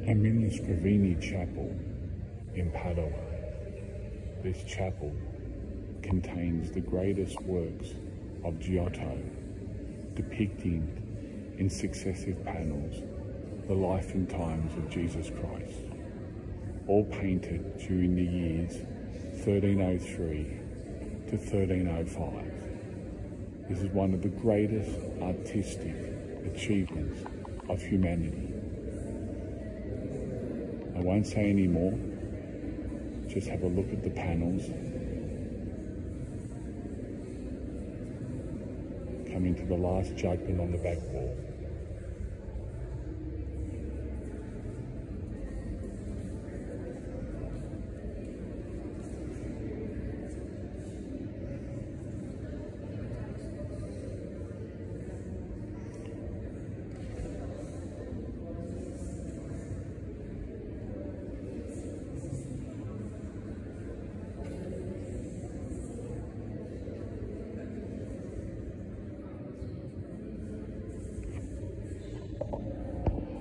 I'm in the Scrovegni chapel in Padua. This chapel contains the greatest works of Giotto, depicting in successive panels the life and times of Jesus Christ, all painted during the years 1303 to 1305. This is one of the greatest artistic achievements of humanity. I won't say any more, just have a look at the panels. Coming to the Last Judgment on the back wall.